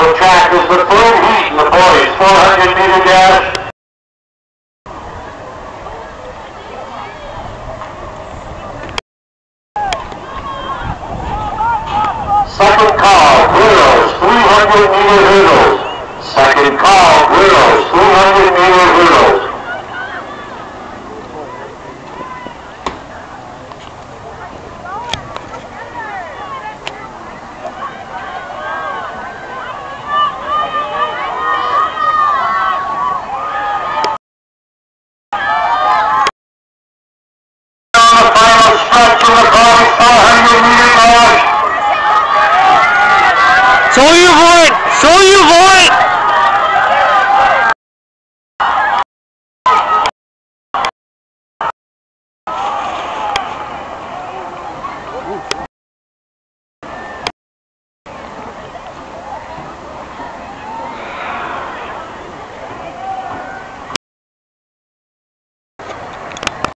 the track is the third heat in the boys 400-meter dash. Second call, girls, 300-meter hurdles. Second call, girls, 300-meter hurdles.